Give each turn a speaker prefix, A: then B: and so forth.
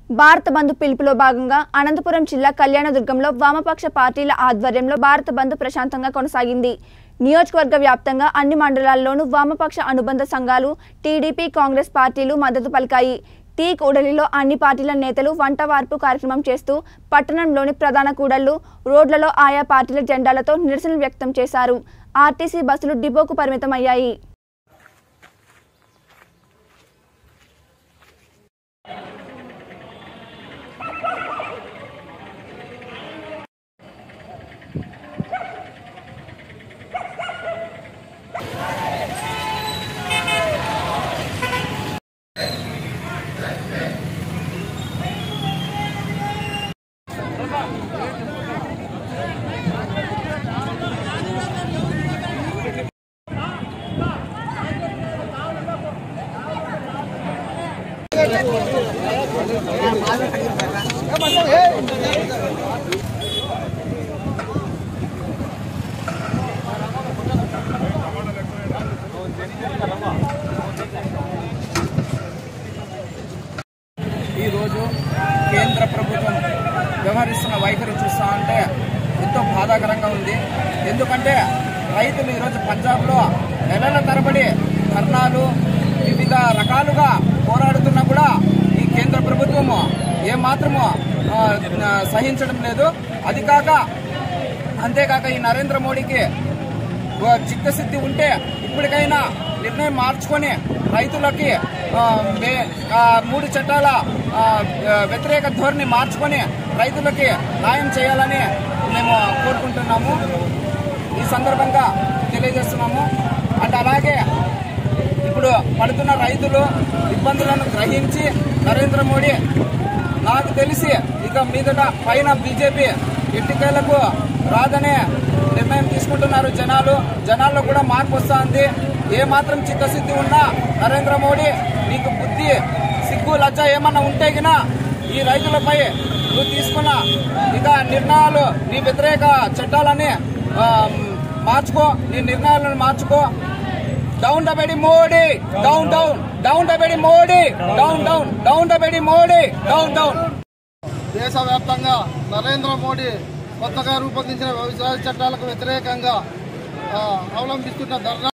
A: భారత బంద్ పిలుపులో భాగంగా అనంతపురం జిల్లా కళ్యాణదుర్గంలో వామపక్ష పార్టీల ఆధ్వర్యంలో భారత బంద్ ప్రశాంతంగా కొనసాగింది. నియోజకవర్గ వ్యాప్తంగా అన్ని మండలాల్లోనూ వామపక్ష అనుబంధ సంఘాలు, టీడీపీ, కాంగ్రెస్ పార్టీలు మద్దతు పలికాయి. టీ కూడలిలో అన్ని పార్టీల నేతలు వంట వార్పు కార్యక్రమం చేస్తూ పట్టణంలోని ప్రధాన కూడళ్లు, రోడ్లలో ఆయా పార్టీల జెండాలతో నిరసనలు వ్యక్తం చేశారు. ఆర్టీసీ బస్సులు డిపోకు పరిమితమయ్యాయి.
B: ఈ రోజు కేంద్ర ప్రభుత్వం వ్యవహరిస్తున్న వైఖరి చూస్తా ఉంటే ఎంతో బాధాకరంగా ఉంది. ఎందుకంటే రైతులు ఈరోజు పంజాబ్లో నెలల తరబడి ధర్నాలు వివిధ రకాలుగా పోరాడుతున్నా కూడా ఈ కేంద్ర ప్రభుత్వము ఏమాత్రము సహించడం లేదు. అంతేకాక ఈ నరేంద్ర మోడీకి చిత్తశుద్ధి ఉంటే ఇప్పటికైనా నిర్ణయం మార్చుకొని రైతులకి 3 చట్టాల వ్యతిరేక ధోరణి మార్చుకొని రైతులకి న్యాయం చేయాలని మేము కోరుకుంటున్నాము. ఈ సందర్భంగా తెలియజేస్తున్నాము. అండ్ అలాగే ఇప్పుడు పడుతున్న రైతులు ఇబ్బందులను గ్రహించి నరేంద్ర మోడీ నాకు తెలిసి ఇక మీదట పైన బీజేపీ ఎన్నికలకు రాదనే నిర్ణయం తీసుకుంటున్నారు. జనాల్లో కూడా మార్పు వస్తుంది. ఏమాత్రం చిత్తశుద్ధి ఉన్నా నరేంద్ర మోడీ నీకు బుద్ధి, సిగ్గు, లజ్జ ఏమన్నా ఉంటే గినా ఈ రైతులపై నువ్వు తీసుకున్న ఇక నిర్ణయాలు, నీ వ్యతిరేక చట్టాలని మార్చుకో, నీ నిర్ణయాలను మార్చుకో. డౌన్ ద బెడి Modi, down down, down the బెడి Modi, down down, down the బెడి మోడీ, డౌన్ డౌన్.
C: దేశవ్యాప్తంగా నరేంద్ర మోడీ కొత్తగా రూపొందించిన వ్యవసాయ చట్టాలకు వ్యతిరేకంగా అవలంబిస్తున్న ధర్నా